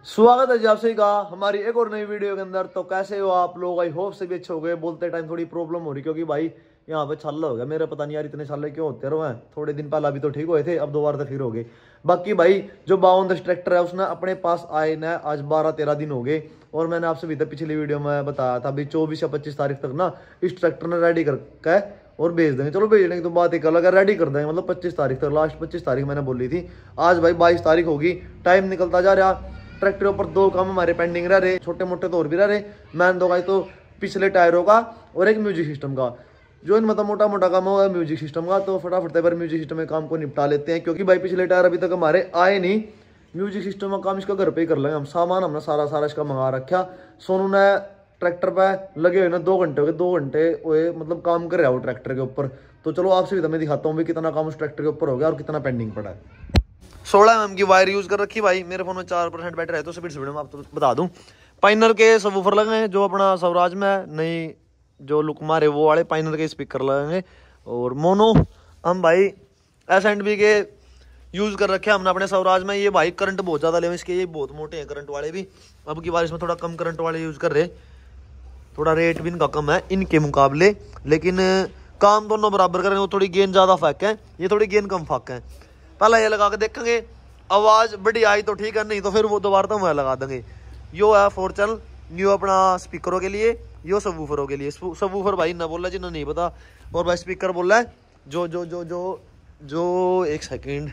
स्वागत है जी आपसे का हमारी एक और नई वीडियो के अंदर। तो कैसे हो आप लोग? आई होप से भी अच्छे हो गए। बोलते टाइम थोड़ी प्रॉब्लम हो रही क्योंकि भाई यहाँ पे छाला हो गया मेरा, पता नहीं यार इतने छाले क्यों होते रहो हैं। थोड़े दिन पहले अभी तो ठीक हुए थे, अब दोबारा तो फिर हो गए। बाकी भाई जो 52 ट्रैक्टर है उसने अपने पास आए ना आज 12-13 दिन हो गए। और मैंने आपसे भी पिछली वीडियो में बताया था अभी 24 या 25 तारीख तक ना इस ट्रैक्टर ने रेडी करके और भेज देंगे। चलो भेजने की तो बात एक अलग है, रेडी कर देंगे मतलब 25 तारीख तक, लास्ट 25 तारीख मैंने बोली थी। आज भाई 22 तारीख होगी, टाइम निकलता जा रहा। ट्रैक्टर ऊपर दो काम हमारे पेंडिंग रह रहे, छोटे मोटे तो और भी रह रहे। मैन दो तो पिछले टायरों का और एक म्यूजिक सिस्टम का। जो इन मतलब मोटा मोटा काम होगा म्यूजिक सिस्टम का, तो फटाफट पर म्यूजिक सिस्टम के काम को निपटा लेते हैं क्योंकि भाई पिछले टायर अभी तक हमारे आए नहीं। म्यूजिक सिस्टम का काम इसका घर पे ही कर लेंगे हम। सामान हमने सारा इसका मंगा रखा। सोनू ने ट्रैक्टर पे लगे हुए ना 2 घंटे हो गए, 2 घंटे हुए मतलब काम कर रहा है वो ट्रैक्टर के ऊपर। तो चलो आपसे भी मैं दिखाता हूँ भाई कितना काम उस ट्रैक्टर के ऊपर हो गया और कितना पेंडिंग पड़ा है। 16 mm की वायर यूज कर रखी भाई। मेरे फोन में 4% बैटरी है तो स्पीड में आपको बता दूं। पाइनर के सबवूफर लगे हैं जो अपना स्वराज में नई जो लुक मारे वो वाले पाइनर के स्पीकर लगेंगे। और मोनो हम भाई S&B के यूज कर रखे हैं हमने अपने स्वराज में। ये भाई करंट बहुत ज्यादा ले इसके, ये बहुत मोटे हैं करंट वाले भी। अब की बारिश में थोड़ा कम करंट वाले यूज कर रहे, थोड़ा रेट भी इनका कम है इनके मुकाबले, लेकिन काम दोनों बराबर करेंगे। वो थोड़ी गेंद ज्यादा फाक है, ये थोड़ी गेंद कम फाक है। पहले ये लगा के देखेंगे, आवाज बड़ी आई तो ठीक है, नहीं तो फिर वो दोबारा तो मैं लगा देंगे। यो है 4 चैनल, यो अपना स्पीकरों के लिए, यो सबवूफरों के लिए। सबवूफर भाई ना बोला जिन्हें नहीं पता, और भाई स्पीकर बोल रहा है जो जो जो जो जो एक सेकंड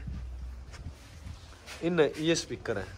इन ये स्पीकर है,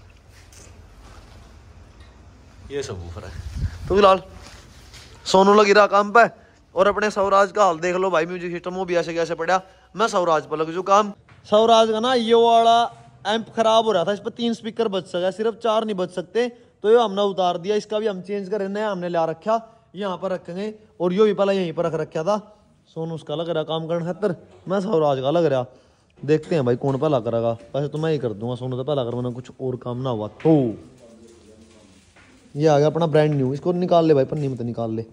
ये सबवूफर है। तो फिलहाल सोनू लगी रहा काम पे। और अपने स्वराज का हाल देख लो भाई, म्यूजिक सिस्टम वो भी ऐसे कैसे पड़ा। मैं स्वराज पर लग चुका काम। स्वराज का ना ये वाला एम्प खराब हो रहा था, इस पर 3 स्पीकर बच सका, सिर्फ 4 नहीं बच सकते। तो ये हमने उतार दिया, इसका भी हम चेंज कर रहे हैं। हमने ला रखा यहाँ पर रखेंगे, और यो भी पहले यहीं पर रख रखा था। सोनू उसका लग रहा काम करने खातर, मैं स्वराज का लग रहा। देखते हैं भाई कौन पहला करेगा। वैसे तो मैं ही कर दूंगा, सोनू तो पहला कर, वरना कुछ और काम ना हुआ तो। ये आ गया अपना ब्रांड न्यू, इसको निकाल ले भाई, पन्नी में तो निकाल ले।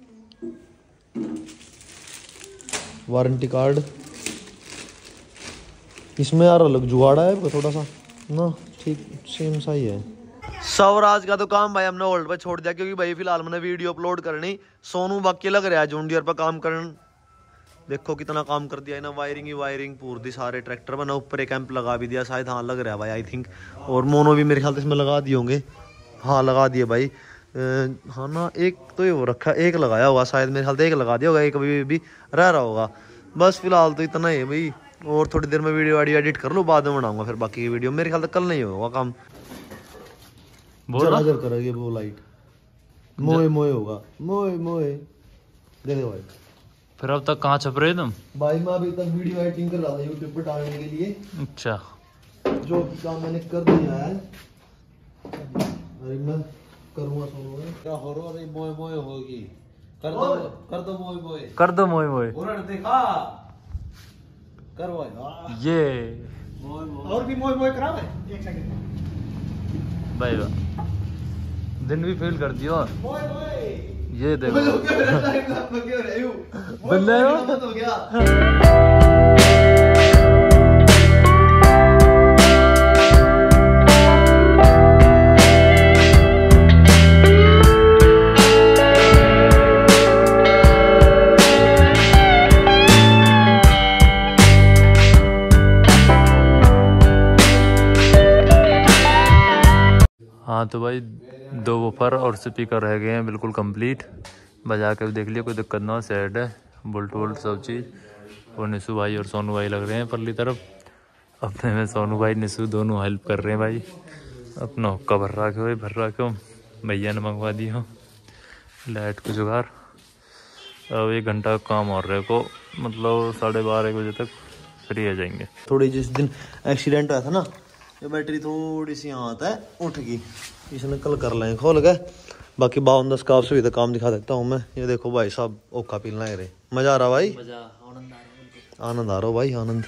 वारंटी कार्ड इसमें यार अलग जुगाड़ा है थोड़ा सा ना, ठीक सेम सा ही है। स्वराज का तो काम भाई हमने होल्ड पे छोड़ दिया क्योंकि भाई फिलहाल मैंने वीडियो अपलोड करनी। सोनू बाकी लग रहा है जॉन डियर पर काम करने। देखो कितना काम कर दिया है ना, वायरिंग ही वायरिंग पूर दी सारे ट्रैक्टर बना, ऊपर एक कैंप लगा भी दिया शायद, हाँ लग रहा है भाई आई थिंक। और मोनो भी मेरे ख्याल से इसमें लगा दिए होंगे, हाँ लगा दिए भाई। हाँ ना, एक तो ये वो रखा, एक लगाया होगा शायद, मेरे ख्याल से एक लगा दिया होगा, एक अभी भी रह रहा होगा। बस फिलहाल तो इतना ही है भाई। और थोड़ी देर में वीडियो एडिट कर लो, बाद में बनाऊंगा फिर बाकी की वीडियो। मेरे ख्याल से कल नहीं होगा काम। जरा करेंगे वो लाइट मोए मोए होगा, मोए मोए देखो भाई। फिर अब तक कहाँ छप रहे तुम? भाई मैं अभी तक वीडियो एडिटिंग कर रहा था यूट्यूब पर डालने के लिए। अच्छा, जो काम मैंने कर दिया है, अरे मैं करूंगा। सोनू क्या हो रहा है? मोए मोए होगी, कर दो मोए मोए, कर दो मोए मोए। देखा करो ये और भी मोए मोए करा भाई। एक सेकंड भाई दिन भी फेल कर दियो। मोए मोए ये देखो बंदा हो गया। हाँ तो भाई 2 वूफर और स्पीकर रह गए हैं बिल्कुल कंप्लीट। बजा के भी देख लिया, कोई दिक्कत ना हो, सेट है बोल्ट वोल्ट सब चीज़। और निशु भाई और सोनू भाई लग रहे हैं परली तरफ। अपने में सोनू भाई निशु दोनों हेल्प कर रहे हैं भाई। अपना हुक्का भर रहा क्यों, भर रहा क्यों, भैया ने मंगवा दी हो लाइट को जुगाड़। अब 1 घंटा काम और रहे को, मतलब 12:30 बजे तक फ्री हो जाएंगे। थोड़ी जिस दिन एक्सीडेंट हुआ था ना, ये बैटरी थोड़ी सी यहाँ आता है उठ गई, इसने कल कर लें खोल गए। बाकी 52 का आपसे भी तो काम दिखा देता हूँ मैं। ये देखो भाई साहब ओखा पीलना है रे, मजा आ रहा भाई, आनंद आ रहा हो भाई आनंद।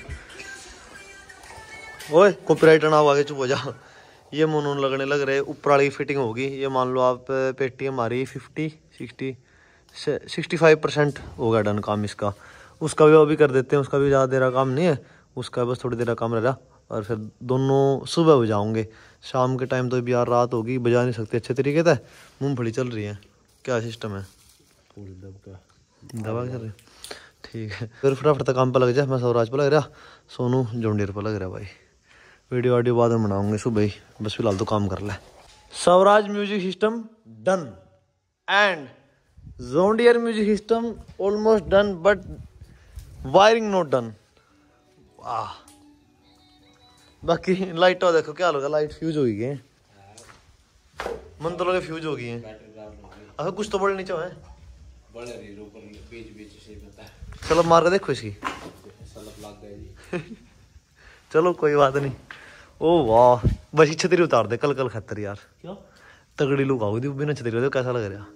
ओए कॉपीराइट ना आगे चुप हो जा। ये मोनोन लगने लग रहे, ऊपर वाली फिटिंग होगी। ये मान लो आप पेटी हमारी 65% होगा डन काम इसका। उसका भी वो भी कर देते हैं, उसका भी ज़्यादा देर का काम नहीं है, उसका बस थोड़ी देर का काम रह रहा। और फिर दोनों सुबह बजाऊंगे। शाम के टाइम तो अभी यार रात होगी, बजा नहीं सकते अच्छे तरीके से। मूंगफली चल रही है, क्या सिस्टम है? दबा चल रही, ठीक है। फिर फटाफट काम पर लग जाए। मैं स्वराज पर लग रहा, सोनू जोंडियर पर लग रहा भाई। वीडियो वाडियो बाद में बनाऊंगे सुबह ही, बस फिलहाल तो काम कर ले। Swaraj music system done and जोंडियर music system almost done, but wiring not done. वाह, बाकी लाइट देखो क्या होगा, लाइट फ्यूज हो गई है। मन तो लगे फ्यूज हो गई है। अगर कुछ तो बड़े नीचे है, चलो मार के देखो इसकी। चलो कोई बात नहीं। ओ वाह, बस छतरी उतार दे कल खतर यार। क्यों? तगड़ी लुक आओगी बिना छतरी हो, कैसा लग रहा?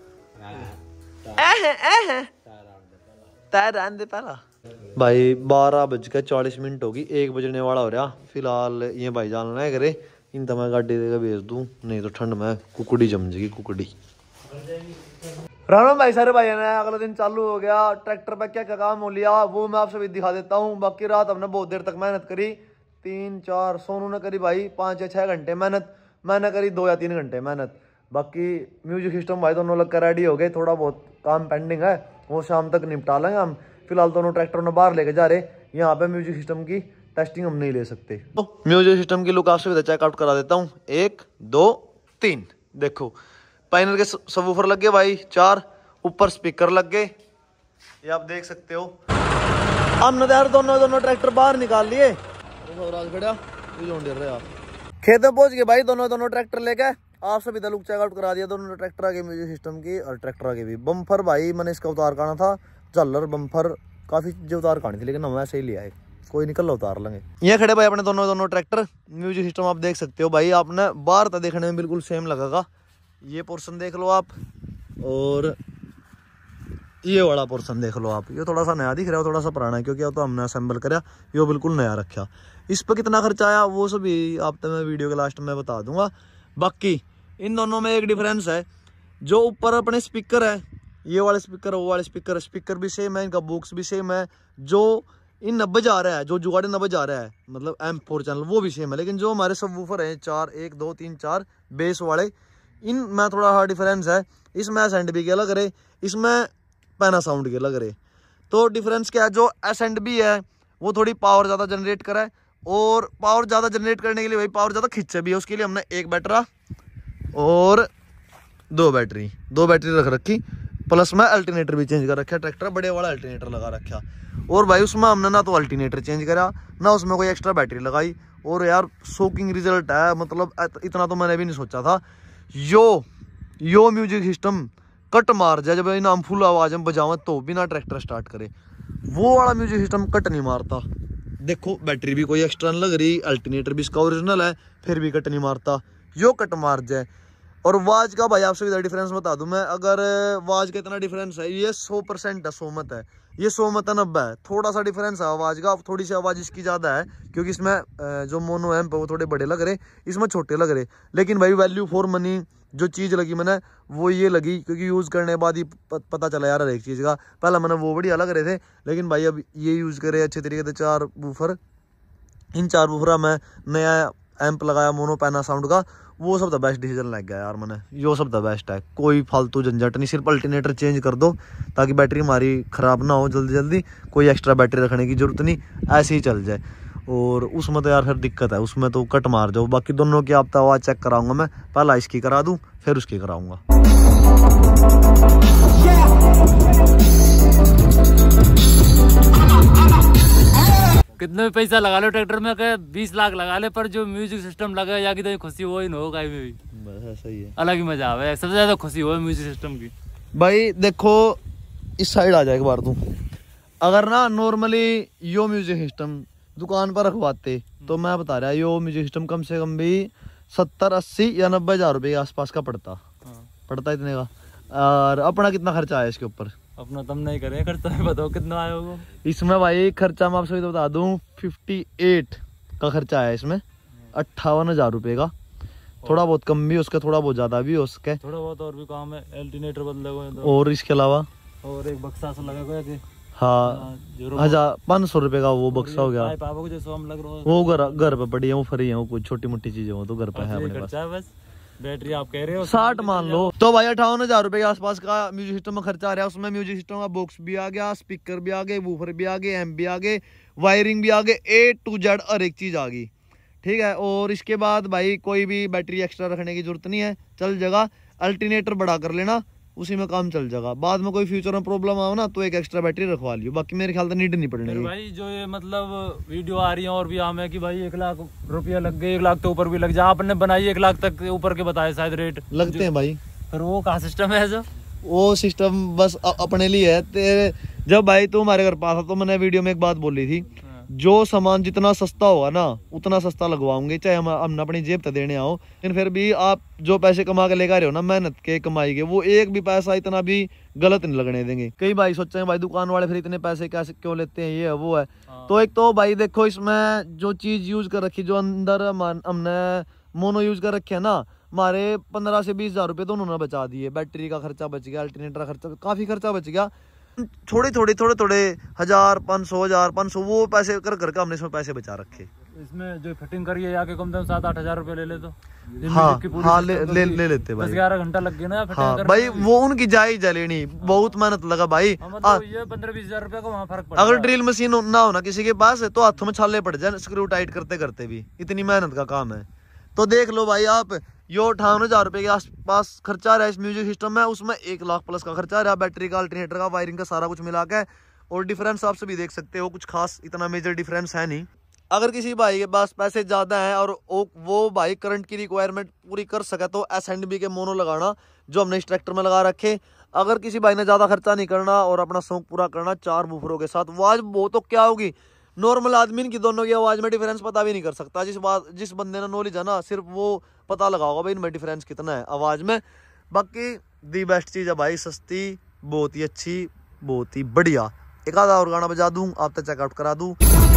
पहला भाई 12:40 होगी, 1 बजने वाला हो रहा। फिलहाल ये भाई जान ना करे, इन तो मैं गाड़ी देकर भेज दूं, नहीं तो ठंड में कुकड़ी जम जाएगी। कुकड़ी राम भाई, सारे भाई ने अगला दिन चालू हो गया। ट्रैक्टर पे क्या क्या काम हो लिया वो मैं आपसे भी दिखा देता हूँ। बाकी रात हमने बहुत देर तक मेहनत करी, 3-4 सोनू ने करी भाई 5 या 6 घंटे मेहनत, मैंने करी 2 या 3 घंटे मेहनत। बाकी म्यूजिक सिस्टम भाई दोनों लग कर रेडी हो गए, थोड़ा बहुत काम पेंडिंग है वो शाम तक निपटा लेंगे हम। फिलहाल दोनों ट्रैक्टर ने बाहर लेके जा रहे, यहाँ पे म्यूजिक सिस्टम की टेस्टिंग हम नहीं ले सकते। तो म्यूजिक सिस्टम की लुक आपसे भी चेकआउट करा देता हूँ। 1 2 3 देखो, पैनल के सबवूफर लग गए भाई 4, ऊपर स्पीकर लग गए, ये आप देख सकते हो। हमने यार दोनों ट्रैक्टर बाहर निकाल लिए। खेत में पहुंच गए भाई दोनों ट्रैक्टर लेके। आप सभी लुक चेकआउट करा दिया दोनों ट्रैक्टर आगे म्यूजिक सिस्टम की, और ट्रैक्टर आगे भी। बम्फर भाई मैंने इसका उतार करना था, झल्लर बम्फर काफी जो उतार करनी थी, लेकिन हम ऐसे ही लिया है, कोई निकल उतार लेंगे। ये खड़े भाई अपने दोनों ट्रैक्टर। म्यूजिक सिस्टम आप देख सकते हो भाई, आपने बाहर तो देखने में बिल्कुल सेम लगेगा। ये पोर्शन देख लो आप, और ये वाला पोर्शन देख लो आप। ये थोड़ा सा नया दिख रहा है, थोड़ा सा पुराना है, क्योंकि अब तो हमने असेंबल करा, ये बिल्कुल नया रखा। इस पर कितना खर्चा आया वो सभी आप तो मैं वीडियो के लास्ट में बता दूंगा। बाकी इन दोनों में एक डिफरेंस है, जो ऊपर अपने स्पीकर है, ये वाले स्पीकर वो वाले स्पीकर भी सेम है, इनका बॉक्स भी सेम है। जो इन 90 जा रहा है, जो जुगाड़ी 90 जा रहा है, मतलब M4 चैनल, वो भी सेम है। लेकिन जो हमारे सबवूफर हैं 4 1 2 3 4 बेस वाले, इनमें थोड़ा सा डिफरेंस है। इसमें S&B के अलग रहे, इसमें पैनासाउंड के अलग रहे। तो डिफरेंस क्या है, जो S&B है वो थोड़ी पावर ज़्यादा जनरेट करे, और पावर ज़्यादा जनरेट करने के लिए भाई पावर ज़्यादा खींचे भी है, उसके लिए हमने एक बैटरा और 2 बैटरी रख रखी, प्लस में अल्टरनेटर भी चेंज कर रखा। ट्रैक्टर बड़े वाला अल्टरनेटर लगा रखा, और भाई उसमें हमने ना तो अल्टरनेटर चेंज करा, ना उसमें कोई एक्स्ट्रा बैटरी लगाई। और यार शॉकिंग रिजल्ट है, मतलब इतना तो मैंने भी नहीं सोचा था। यो म्यूजिक सिस्टम कट मार जाए, जब इन हम फुल आवाज में बजावे तो बिना ट्रैक्टर स्टार्ट करे, वो वाला म्यूजिक सिस्टम कट नहीं मारता। देखो बैटरी भी कोई एक्स्ट्रा नहीं लग रही, अल्टरनेटर भी इसका ओरिजिनल है, फिर भी कट नहीं मारता। यो कट मार जाए। और आवाज का भाई आपसे इधर डिफरेंस बता दूं मैं, अगर आवाज का इतना डिफरेंस है, ये 100% है, 100 मत है, ये 100 मत 90 है। थोड़ा सा डिफरेंस है आवाज का, थोड़ी सी आवाज इसकी ज्यादा है, क्योंकि इसमें जो मोनो एम्प है वो थोड़े बड़े लग रहे, इसमें छोटे लग रहे। लेकिन भाई वैल्यू फॉर मनी जो चीज लगी मैंने वो ये लगी, क्योंकि यूज करने के बाद ही पता चला यार हर एक चीज का। पहला मैंने वो बढ़िया लग रहे थे, लेकिन भाई अब ये यूज करे अच्छे तरीके से 4 वूफर। इन 4 वूफर में नया एम्प लगाया मोनो पैनासाउंड का, वो सब द बेस्ट डिसीजन लग गया यार मैंने। यो सब द बेस्ट है, कोई फालतू झंझट नहीं, सिर्फ अल्टरनेटर चेंज कर दो ताकि बैटरी हमारी खराब ना हो जल्दी। कोई एक्स्ट्रा बैटरी रखने की जरूरत नहीं, ऐसे ही चल जाए। और उसमें तो यार फिर दिक्कत है, उसमें तो कट मार जाओ। बाकी दोनों की आप आवाज चेक कराऊंगा मैं, पहला इसकी करा दूं फिर उसकी कराऊंगा। कितने भी पैसा लगा लो ट्रैक्टर में, कहे 20 लाख लगा ले, पर जो म्यूजिक सिस्टम लगा या कि तो खुशी हो ही ना हो, कहीं भी बस ऐसा ही है, अलग ही मजा आवे। सबसे ज्यादा खुशी हो म्यूजिक सिस्टम की। भाई देखो इस साइड आ जाए एक बार तू, अगर ना नॉर्मली यो म्यूजिक सिस्टम दुकान पर रखवाते तो मैं बता रहा यो म्यूजिक सिस्टम कम से कम भी 70 80 या 90 हजार रुपए के आसपास का पड़ता इतने का। और अपना कितना खर्चा आया इसके ऊपर? अपना तुम नहीं करे खर्चा, बताओ कितना आया होगा इसमें? भाई खर्चा मैं आपसे तो बता दूं 58 का खर्चा आया इसमें, 58,000 रुपए का। थोड़ा बहुत कम भी उसका, थोड़ा बहुत ज्यादा भी उसके, थोड़ा बहुत और भी काम है, अल्टरनेटर बदलेगा और इसके अलावा और एक बक्सा सा लगेगा। हाँ 1500 रुपए का वो बक्सा हो गया। वो घर पे पड़ी है, वो फ्री है, वो कुछ छोटी मोटी चीजें वो तो घर पे है अपने पास। बस बैटरी आप कह रहे हो 60 मान लो तो भाई 58,000 रुपए के आसपास का म्यूजिक सिस्टम में खर्चा आ रहा है। उसमें म्यूजिक सिस्टम का बॉक्स भी आ गया, स्पीकर भी आ गए, वूफर भी आ गए, एम्प भी आ गए, वायरिंग भी आ गए, A to Z हर एक चीज आ गई, ठीक है। और इसके बाद भाई कोई भी बैटरी एक्स्ट्रा रखने की जरूरत नहीं है, चल जाएगा। अल्टरनेटर बढ़ा कर लेना, उसी में काम चल जाएगा। बाद में कोई फ्यूचर में प्रॉब्लम आओ ना तो एक एक्स्ट्रा बैटरी रखवा लियो, बाकी मेरे ख्याल से नीड नहीं पड़ने। भाई जो ये मतलब वीडियो आ रही है और भी आम है कि भाई 1 लाख रुपया लग गए, 1 लाख तो ऊपर भी लग जाए। आपने बनाई 1 लाख तक ऊपर के बताए शायद रेट लगते हैं भाई। फिर वो कहाँ सिस्टम है जो वो सिस्टम बस अपने लिए है तेरे। जब भाई तू हमारे घर पास था तो मैंने वीडियो में एक बात बोली थी, जो सामान जितना सस्ता होगा ना उतना सस्ता लगवाऊंगे, चाहे हम अपनी जेब तक देने आओ। लेकिन फिर भी आप जो पैसे कमा के लेकर रहे हो ना, मेहनत के कमाई के, वो एक भी पैसा इतना भी गलत नहीं लगने देंगे। कई भाई सोचते हैं भाई दुकान वाले फिर इतने पैसे कैसे क्यों लेते हैं, ये है वो है। तो एक तो भाई देखो इसमें जो चीज यूज कर रखी, जो अंदर हमने मोनो यूज कर रखे है ना, हमारे 15 से 20,000 रुपये तो उन्होंने बचा दिए। बैटरी का खर्चा बच गया, अल्टरनेटर का खर्चा, काफी खर्चा बच गया। थोड़े थोड़े 1,000 500 वो पैसे कर करके हमने इसमें पैसे बचा रखे। इसमें जो फिटिंग करिए आके कम से कम 7-8 हजार रुपए ले ले तो हाँ ले लेते भाई। 10-11 घंटा लग गया ना हाँ भाई, वो उनकी जायज लेनी, बहुत मेहनत लगा भाई। ये 15-20 हजार रुपए का वहाँ फर्क पड़ा। अगर ड्रिल मशीन ना होना किसी के पास तो हाथों में छाले पड़ जाए स्क्रू टाइट करते करते भी, इतनी मेहनत का काम है। तो देख लो भाई आप, यो 58,000 रुपए के आसपास खर्चा आ रहा है इस म्यूजिक सिस्टम में, उसमें 1 लाख प्लस का खर्चा आ रहा है। बैटरी का, अल्टरनेटर का, वायरिंग का, सारा कुछ मिला के। और डिफरेंस आप सभी देख सकते हो, कुछ खास इतना मेजर डिफरेंस है नहीं। अगर किसी भाई के पास पैसे ज्यादा हैं और वो भाई करंट की रिक्वायरमेंट पूरी कर सके तो S&B के मोनो लगाना, जो हमने इस ट्रैक्टर में लगा रखे। अगर किसी भाई ने ज्यादा खर्चा नहीं करना और अपना शौक पूरा करना 4 बूफरों के साथ, आवाज वो तो क्या होगी, नॉर्मल आदमी की दोनों की आवाज में डिफरेंस पता भी नहीं कर सकता। जिस बंदे ने नॉलेज है ना, सिर्फ वो पता लगा होगा भाई इनमें डिफरेंस कितना है आवाज में। बाकी दी बेस्ट चीज है भाई, सस्ती, बहुत ही अच्छी, बहुत ही बढ़िया। एक आधा और गाना बजा दूं, आप तक चेकआउट करा दूं।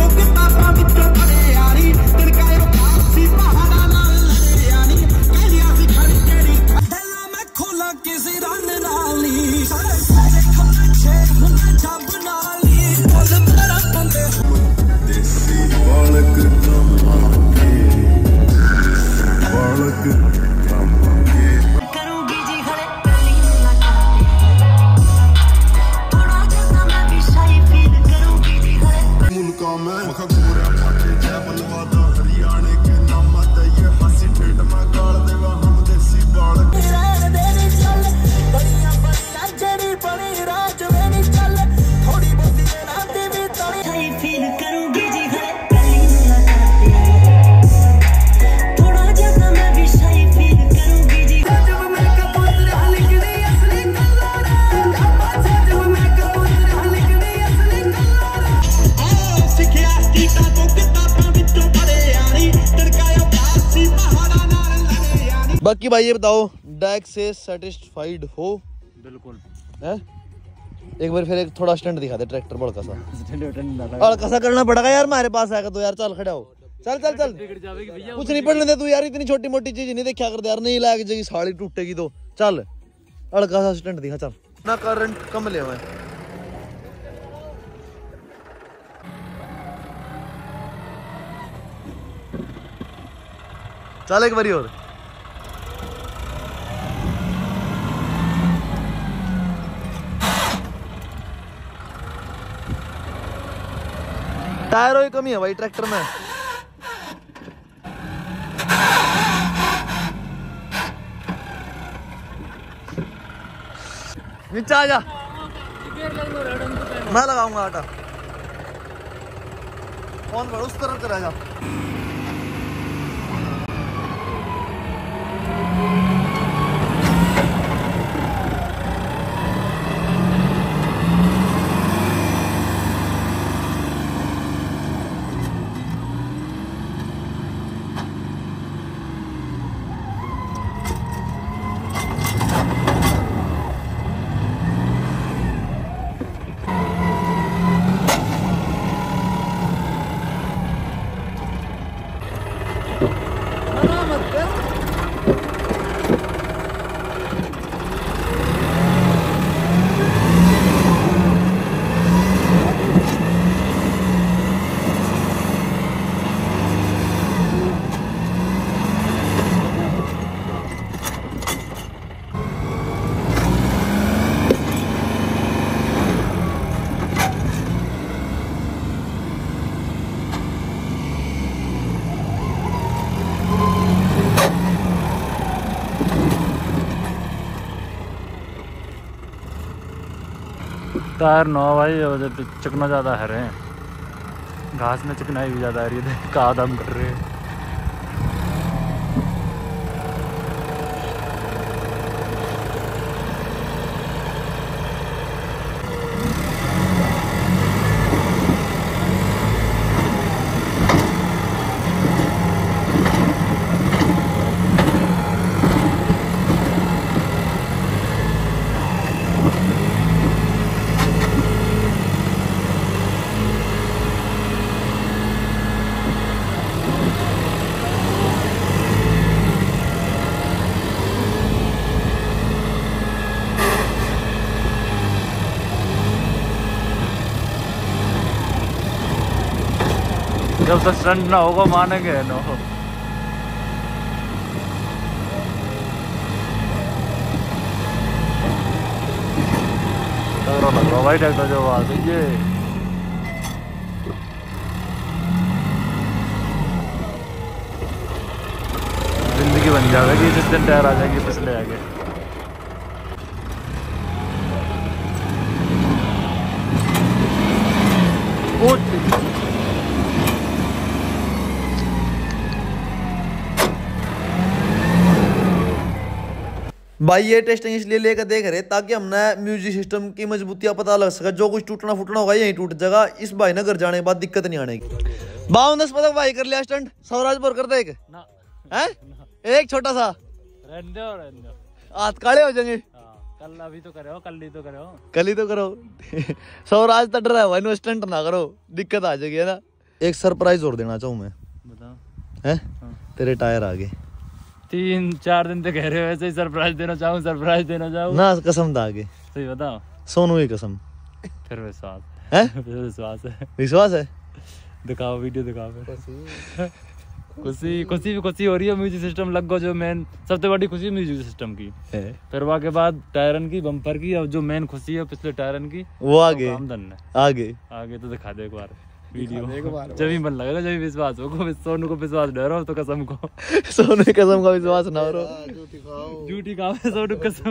बाकी भाई ये बताओ, डैक से सेटिस्फाइड हो? बिल्कुल है। एक बार फिर एक थोड़ा स्टंट दिखा दे ट्रैक्टर बड़का सा। बड़का सा करना पड़ेगा यार, हमारे पास आएगा तो यार। चल खड़ा हो, चल चल चल, कुछ नहीं पढ़ने दे तू यार, इतनी छोटी मोटी चीज नहीं देखा कर यार, नहीं लाग जाएगी साड़ी टूटेगी तो। चल हल्का सा स्टंट दिखा, चल ना करंट कम ले हुए। चल एक बारी और। टायरों की कमी है भाई ट्रैक्टर में। नीचे आ जा, मैं लगाऊंगा आटा। कौन उस तरफ चला जा। टायर 9 भाई, और चिकना ज़्यादा है रहे, घास में चिकनाई भी ज़्यादा आ रही है, कहा दम कर रहे हैं। जब तक स्टंट ना होगा मानेंगे नो। लग रहा भाई ट्रैक्टर जो आवाज है ये, जिंदगी बन जाएगी जिस दिन टायर आ जाएगी पिछले आगे। भाई ये टेस्टिंग इसलिए लेकर देख रहे ताकि हमने म्यूजिक सिस्टम की मजबूतियां पता लग सके, जो कुछ टूटना फूटना होगा यही टूट जाएगा। इस भाई ने घर जाने के बाद दिक्कत नहीं आने की। 52 पदक भाई कर लिया स्टंट, स्वराजपुर कर दे एक छोटा सा हाथ काले हो जाएंगे। कल अभी तो करो, कल ही तो करो, कल ही तो करो। स्वराज तट रहा है भाई, स्टंट ना करो, दिक्कत आ जाएगी है ना। एक सरप्राइज और देना चाहूँ मैं, बताओ। है तेरे टायर आ गए। 3-4 दिन तो कह रहे हो ऐसे ही सरप्राइज देना चाहूँ, सरप्राइज देना चाहूँ ना, कसम था आगे, सही बताओ। सोनू की कसम। फिर विश्वास है, फिर विश्वास है, विश्वास है। दिखाओ वीडियो दिखाओ फिर। खुशी हो रही है। म्यूजिक सिस्टम लग गो, जो मेन सबसे बड़ी खुशी म्यूजिक सिस्टम की है। फिर वहाँ के बाद टायरन की, बम्पर की, और जो मेन खुशी है पिछले टायरन की वो आगे आगे तो दिखा दे एक बार वीडियो, जब भी मन लगेगा, जब भी विश्वास होगा। सोनू को विश्वास डर हो तो कसम को, सोनू की कसम का विश्वास ना हो, झूठी खाओ सोनू कसम,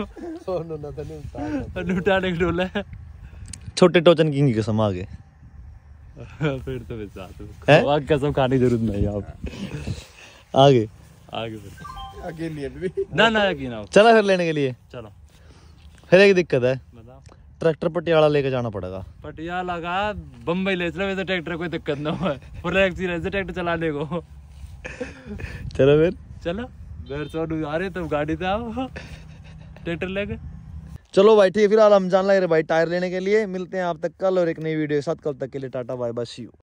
उठाने की डोला है। छोटे टोचन किंग की कसम आगे। फिर तो विश्वास है, आगे कसम खाने की जरूरत नहीं आप। आगे फिर आगे लिए भी ना यकीन आओ। चला फिर लेने के लिए, चलो। फिर एक दिक्कत है, ट्रैक्टर पटियाला लेके जाना पड़ेगा। पटियाला का बम्बई ले चलो, वैसे ट्रैक्टर कोई दिक्कत ना हो, पूरा एक्सपीरियंस है ट्रैक्टर चलाने को। चलो फिर, चलो घर सोनू आ रहे तो गाड़ी से आओ ट्रैक्टर लेके। चलो भाई ठीक है, फिलहाल हम जान लग रहे भाई टायर लेने के लिए। मिलते हैं आप तक कल और एक नई वीडियो के साथ। कल तक के लिए tata bye bye, see you.